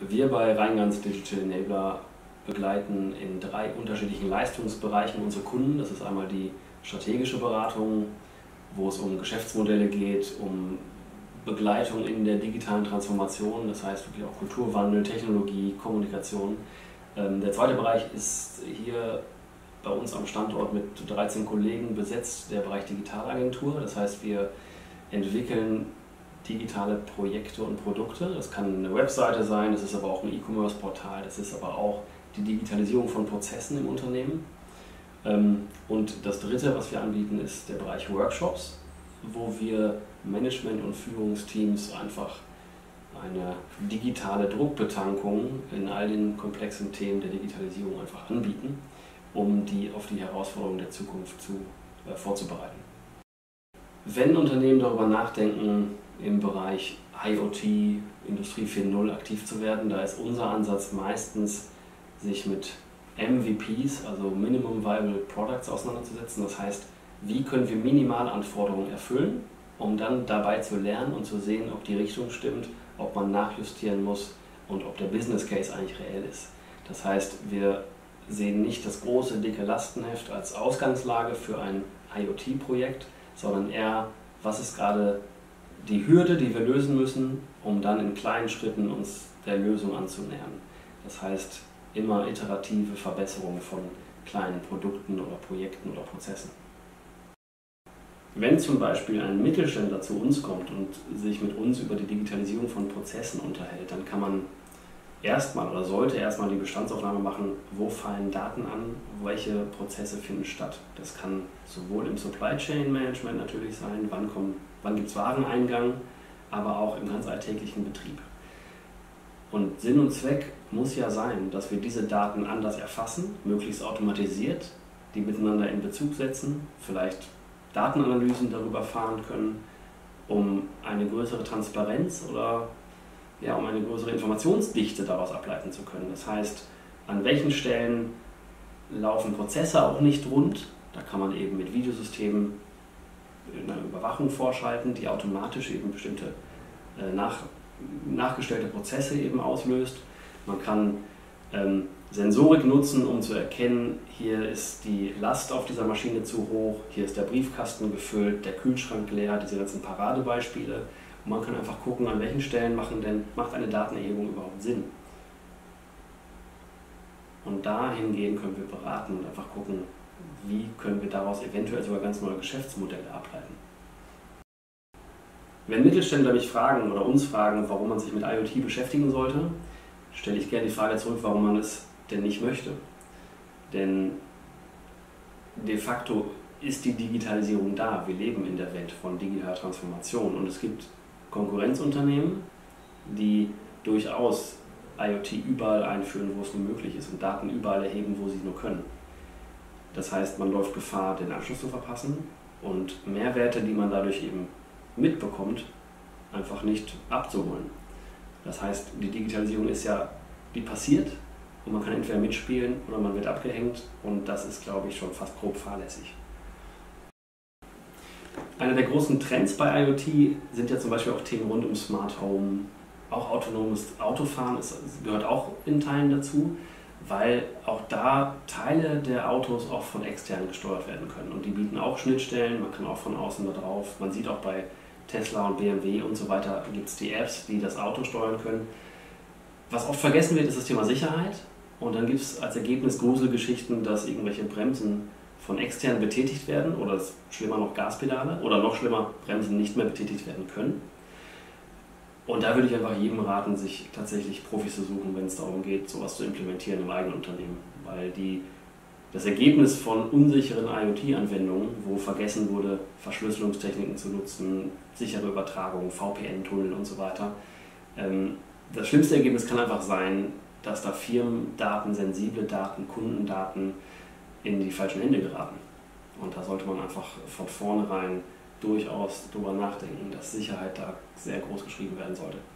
Wir bei Reingans Digital Enabler begleiten in 3 unterschiedlichen Leistungsbereichen unsere Kunden. Das ist einmal die strategische Beratung, wo es um Geschäftsmodelle geht, um Begleitung in der digitalen Transformation, das heißt wirklich auch Kulturwandel, Technologie, Kommunikation. Der zweite Bereich ist hier bei uns am Standort mit 13 Kollegen besetzt, der Bereich Digitalagentur. Das heißt, wir entwickeln digitale Projekte und Produkte. Das kann eine Webseite sein, das ist aber auch ein E-Commerce-Portal, das ist aber auch die Digitalisierung von Prozessen im Unternehmen. Und das dritte, was wir anbieten, ist der Bereich Workshops, wo wir Management- und Führungsteams einfach eine digitale Druckbetankung in all den komplexen Themen der Digitalisierung einfach anbieten, um die auf die Herausforderungen der Zukunft vorzubereiten. Wenn Unternehmen darüber nachdenken, im Bereich IoT, Industrie 4.0 aktiv zu werden, da ist unser Ansatz meistens, sich mit MVPs, also Minimum Viable Products, auseinanderzusetzen. Das heißt, wie können wir Minimalanforderungen erfüllen, um dann dabei zu lernen und zu sehen, ob die Richtung stimmt, ob man nachjustieren muss und ob der Business Case eigentlich reell ist. Das heißt, wir sehen nicht das große, dicke Lastenheft als Ausgangslage für ein IoT-Projekt, sondern eher, was ist gerade die Hürde, die wir lösen müssen, um dann in kleinen Schritten uns der Lösung anzunähern. Das heißt, immer iterative Verbesserungen von kleinen Produkten oder Projekten oder Prozessen. Wenn zum Beispiel ein Mittelständler zu uns kommt und sich mit uns über die Digitalisierung von Prozessen unterhält, dann kann man erstmal oder sollte erstmal die Bestandsaufnahme machen, wo fallen Daten an, welche Prozesse finden statt. Das kann sowohl im Supply Chain Management natürlich sein, wann gibt es Wareneingang, aber auch im ganz alltäglichen Betrieb. Und Sinn und Zweck muss ja sein, dass wir diese Daten anders erfassen, möglichst automatisiert, die miteinander in Bezug setzen, vielleicht Datenanalysen darüber fahren können, um eine größere Transparenz oder um eine größere Informationsdichte daraus ableiten zu können. Das heißt, an welchen Stellen laufen Prozesse auch nicht rund, da kann man eben mit Videosystemen eine Überwachung vorschalten, die automatisch eben bestimmte nachgestellte Prozesse eben auslöst. Man kann Sensorik nutzen, um zu erkennen, hier ist die Last auf dieser Maschine zu hoch, hier ist der Briefkasten gefüllt, der Kühlschrank leer, diese ganzen Paradebeispiele. Und man kann einfach gucken, an welchen Stellen macht eine Datenerhebung überhaupt Sinn. Und dahingehend können wir beraten und einfach gucken, wie können wir daraus eventuell sogar ganz neue Geschäftsmodelle ableiten. Wenn Mittelständler mich fragen oder uns fragen, warum man sich mit IoT beschäftigen sollte, stelle ich gerne die Frage zurück, warum man es denn nicht möchte. Denn de facto ist die Digitalisierung da. Wir leben in der Welt von digitaler Transformation und es gibt Konkurrenzunternehmen, die durchaus IoT überall einführen, wo es nur möglich ist und Daten überall erheben, wo sie nur können. Das heißt, man läuft Gefahr, den Anschluss zu verpassen und Mehrwerte, die man dadurch eben mitbekommt, einfach nicht abzuholen. Das heißt, die Digitalisierung ist ja, die passiert und man kann entweder mitspielen oder man wird abgehängt und das ist, glaube ich, schon fast grob fahrlässig. Einer der großen Trends bei IoT sind ja zum Beispiel auch Themen rund um Smart Home, auch autonomes Autofahren gehört auch in Teilen dazu, weil auch da Teile der Autos auch von extern gesteuert werden können und die bieten auch Schnittstellen, man kann auch von außen da drauf, man sieht auch bei Tesla und BMW und so weiter gibt es die Apps, die das Auto steuern können. Was oft vergessen wird, ist das Thema Sicherheit und dann gibt es als Ergebnis Gruselgeschichten, dass irgendwelche Bremsen von extern betätigt werden oder schlimmer noch Gaspedale oder noch schlimmer Bremsen nicht mehr betätigt werden können. Und da würde ich einfach jedem raten, sich tatsächlich Profis zu suchen, wenn es darum geht, sowas zu implementieren im eigenen Unternehmen, weil das Ergebnis von unsicheren IoT-Anwendungen, wo vergessen wurde, Verschlüsselungstechniken zu nutzen, sichere Übertragung, VPN-Tunnel und so weiter. Das schlimmste Ergebnis kann einfach sein, dass da Firmendaten, sensible Daten, Kundendaten in die falschen Hände geraten. Und da sollte man einfach von vornherein durchaus darüber nachdenken, dass Sicherheit da sehr groß geschrieben werden sollte.